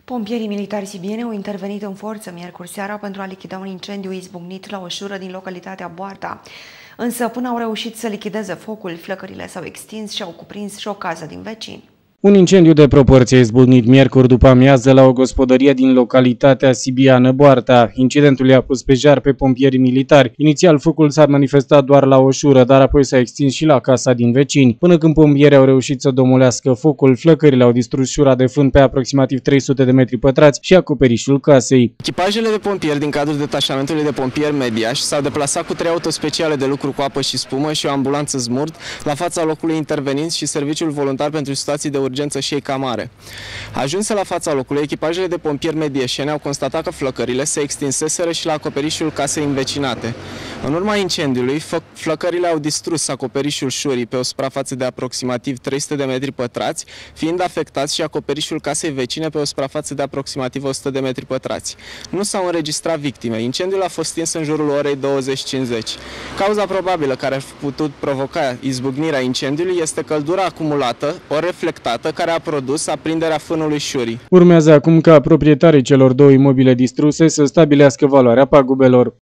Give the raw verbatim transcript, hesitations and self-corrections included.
Pompierii militari sibieni au intervenit în forță miercuri seara pentru a lichida un incendiu izbucnit la o șură din localitatea Boarta. Însă, până au reușit să lichideze focul, flăcările s-au extins și au cuprins și o casă din vecini. Un incendiu de proporție izbucnit miercuri după amiază la o gospodărie din localitatea sibiană Boarta. Incidentul i-a pus pe jar pe pompierii militari. Inițial focul s-a manifestat doar la o șură, dar apoi s-a extins și la casa din vecini. Până când pompierii au reușit să domolească focul, flăcările au distrus șura de fân pe aproximativ trei sute de metri pătrați și acoperișul casei. Echipajele de pompieri din cadrul detașamentului de pompieri Mediaș s-au deplasat cu trei autospeciale de lucru cu apă și spumă și o ambulanță Smurt la fața locului intervenind și serviciul voluntar pentru situații de urgență și Eica Mare. Ajunse la fața locului, echipajele de pompieri medieșeni au constatat că flăcările se extinseseră și la acoperișul casei învecinate. În urma incendiului, flăcările au distrus acoperișul șurii pe o suprafață de aproximativ trei sute de metri pătrați, fiind afectați și acoperișul casei vecine pe o suprafață de aproximativ o sută de metri pătrați. Nu s-au înregistrat victime. Incendiul a fost stins în jurul orei douăzeci cincizeci. Cauza probabilă care ar fi putut provoca izbucnirea incendiului este căldura acumulată, ori reflectată, care a produs aprinderea fânului șurii. Urmează acum ca proprietarii celor două imobile distruse să stabilească valoarea pagubelor.